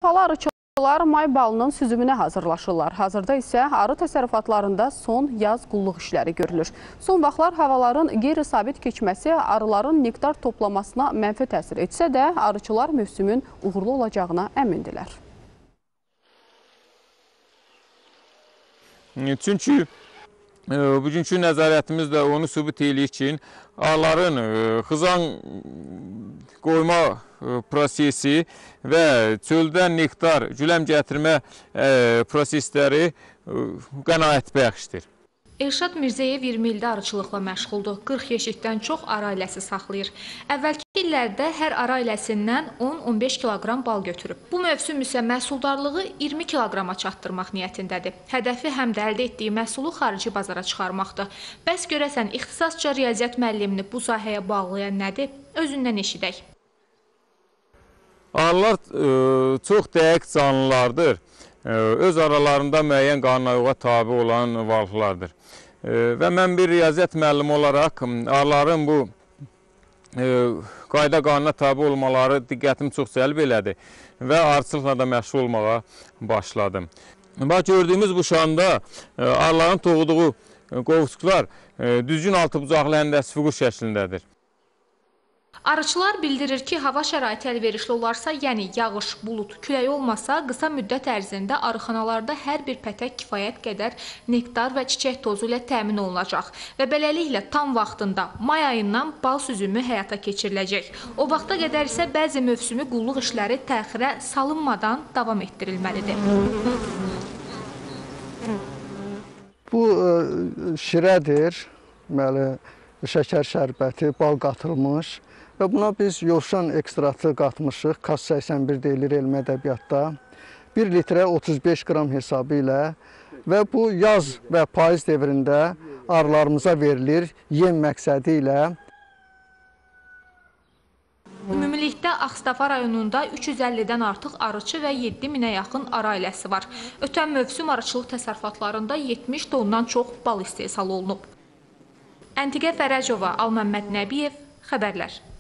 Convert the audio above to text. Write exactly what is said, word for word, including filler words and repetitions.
Arıçılar may balının süzümünə hazırlaşırlar. Hazırda isə arı təsərrüfatlarında son yaz qulluq işləri görülür. Son vaxtlar havaların qeyri-sabit keçməsi arıların nektar toplamasına mənfi təsir etsə də, arıçılar mövsümün uğurlu olacağına əmindirlər. Çünki bugünkü nəzarətimiz də onu sübut eləyir ki, arıların xızan qoyma prosesi və çöldən nektar, güləm gətirmə prosesləri qənaətbəxşdir. Elşad Mirzəyev iyirmi ildə arıçılıqla məşğuldur. qırx yeşikdən çox arı ailəsi saxlayır. Əvvəlki illərdə hər arı ailəsindən on on beş kiloqram bal götürüb. Bu mövsüm isə məhsuldarlığı iyirmi kiloqrama çatdırmaq niyyətindədir. Hədəfi həm də əldə etdiyi məhsulu xarici bazara çıxarmaqdır. Bəs görəsən, ixtisasca riyaziyyat müəllimini bu sahəyə bağlayan nədir? Özündən eşidək. Arılar e, çox dəqiq canlılardır. E, öz aralarında müəyyən qanunauyğuna tabi olan varlıqlardır. E, və mən bir riyaziyyat müəllimi olaraq arıların bu e, qayda qanuna tabi olmaları diqqətimi çox cəlb elədi və arıçılıqla da məşğul olmağa başladım. Bax, gördüyümüz bu şanda e, arıların doğduğu qovuşqlar e, düzgün altı bucaqlı həndəsi fiqur şəklindədir. Arıçılar bildirir ki, hava şəraiti əlverişli olarsa, yəni yağış, bulut, külək olmasa, qısa müddət ərzində arıxanalarda hər bir pətək kifayət qədər nektar və çiçək tozu ilə təmin olunacaq və beləliklə tam vaxtında may ayından bal süzümü həyata keçiriləcək. O vaxta qədər isə bəzi mövsümü qulluq işləri təxirə salınmadan davam etdirilməlidir. Bu şirədir, deməli, şəkər şərbəti, bal qatılmış. Və buna biz yovşan ekstraktı qatmışıq, K A S səksən bir deyilir elmi ədəbiyyatda. bir litrə otuz beş qram hesabı ilə və bu yaz və payız dövründə arılarımıza verilir yem məqsədi ilə. Ümumilikdə Ağstafa rayonunda üç yüz əllidən artıq arıçı və yeddi minə yaxın arı ailəsi var. Ötən mövsüm arıçılıq təsərrüfatlarında yetmiş tondan çox bal istehsal olunub. Əntiqə Fərəcova, Alməmməd Nəbiyev, xəbərlər.